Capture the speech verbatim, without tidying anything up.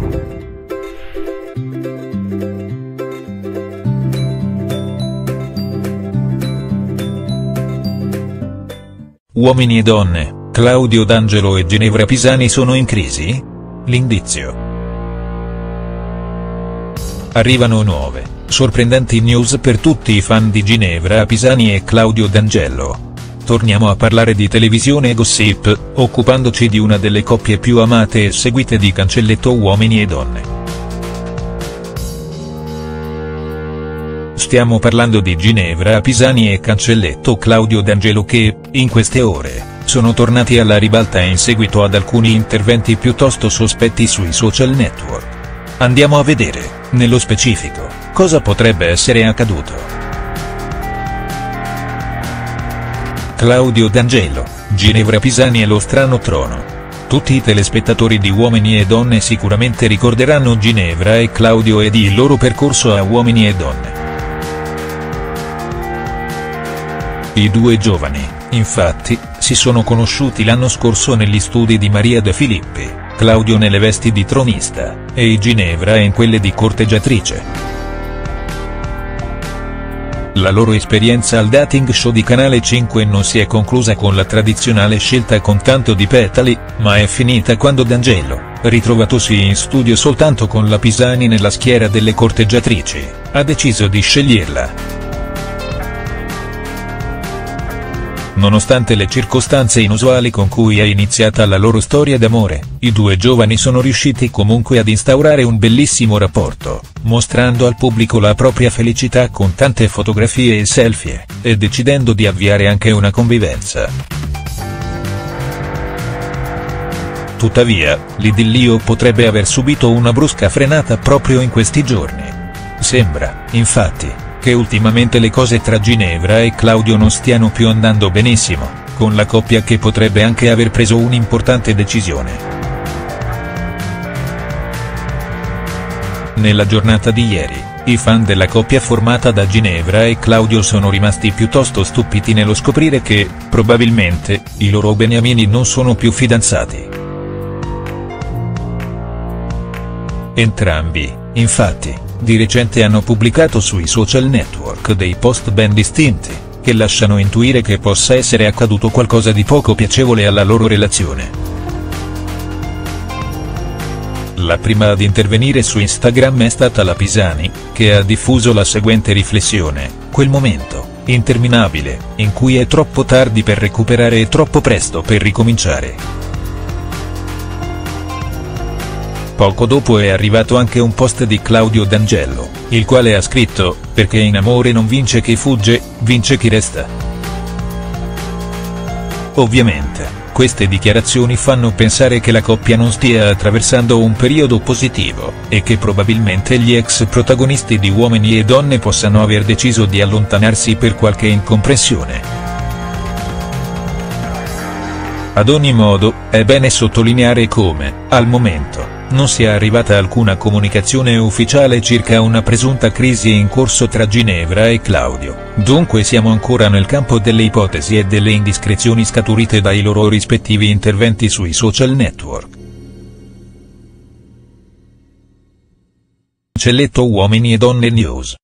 Uomini e donne, Claudio D'Angelo e Ginevra Pisani sono in crisi? L'indizio. Arrivano nuove, sorprendenti news per tutti i fan di Ginevra Pisani e Claudio D'Angelo. Torniamo a parlare di televisione e gossip, occupandoci di una delle coppie più amate e seguite di Cancelletto Uomini e donne. Stiamo parlando di Ginevra Pisani e Cancelletto Claudio D'Angelo che, in queste ore, sono tornati alla ribalta in seguito ad alcuni interventi piuttosto sospetti sui social network. Andiamo a vedere, nello specifico, cosa potrebbe essere accaduto. Claudio D'Angelo, Ginevra Pisani e lo strano trono. Tutti i telespettatori di Uomini e Donne sicuramente ricorderanno Ginevra e Claudio ed il loro percorso a Uomini e Donne. I due giovani, infatti, si sono conosciuti l'anno scorso negli studi di Maria De Filippi, Claudio nelle vesti di tronista, e Ginevra in quelle di corteggiatrice. La loro esperienza al dating show di Canale cinque non si è conclusa con la tradizionale scelta con tanto di petali, ma è finita quando D'Angelo, ritrovatosi in studio soltanto con la Pisani nella schiera delle corteggiatrici, ha deciso di sceglierla. Nonostante le circostanze inusuali con cui è iniziata la loro storia d'amore, i due giovani sono riusciti comunque ad instaurare un bellissimo rapporto, mostrando al pubblico la propria felicità con tante fotografie e selfie, e decidendo di avviare anche una convivenza. Tuttavia, l'idillio potrebbe aver subito una brusca frenata proprio in questi giorni. Sembra, infatti, che ultimamente le cose tra Ginevra e Claudio non stiano più andando benissimo, con la coppia che potrebbe anche aver preso un'importante decisione. Nella giornata di ieri, i fan della coppia formata da Ginevra e Claudio sono rimasti piuttosto stupiti nello scoprire che, probabilmente, i loro beniamini non sono più fidanzati. Entrambi, infatti, di recente hanno pubblicato sui social network dei post ben distinti, che lasciano intuire che possa essere accaduto qualcosa di poco piacevole alla loro relazione. La prima ad intervenire su Instagram è stata la Pisani, che ha diffuso la seguente riflessione: quel momento, interminabile, in cui è troppo tardi per recuperare e troppo presto per ricominciare. Poco dopo è arrivato anche un post di Claudio D'Angelo, il quale ha scritto: perché in amore non vince chi fugge, vince chi resta. Ovviamente, queste dichiarazioni fanno pensare che la coppia non stia attraversando un periodo positivo, e che probabilmente gli ex protagonisti di Uomini e Donne possano aver deciso di allontanarsi per qualche incomprensione. Ad ogni modo, è bene sottolineare come, al momento, non sia arrivata alcuna comunicazione ufficiale circa una presunta crisi in corso tra Ginevra e Claudio, dunque siamo ancora nel campo delle ipotesi e delle indiscrezioni scaturite dai loro rispettivi interventi sui social network. Cancelletto Uomini e Donne News.